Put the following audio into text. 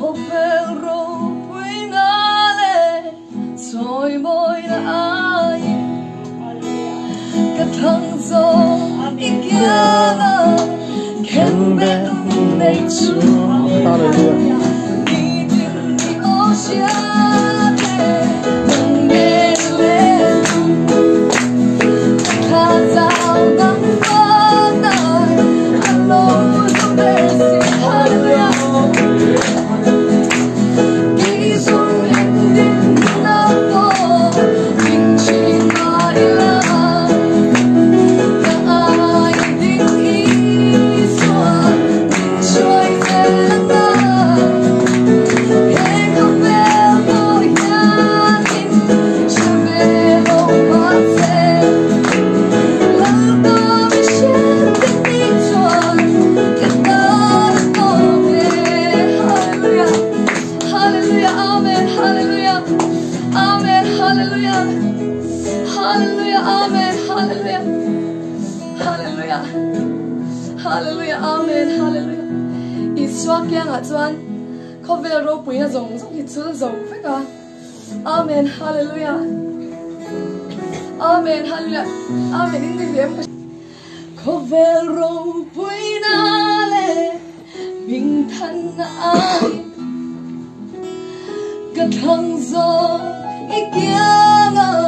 có về rồi vui ngã lệ rồi môi là ai cả thằng gió ý kia khen bên đây chúa đi tìm đi ô xia đừng nghe lên thà dạo nắng gió đời anh lối không để xin hallelujah đi xuống hình định nào có mình chỉ mãi là Hallelujah, Amen, Hallelujah. Iswa kia ngã chuan, có về rồi bùi na rồng rong thì chưa rồng phải cả. Amen, Hallelujah. Amen, Hallelujah. Amen, in đi em. Có về rồi bùi na lệ, bình thân ai, cái thằng gió ý kia ngờ.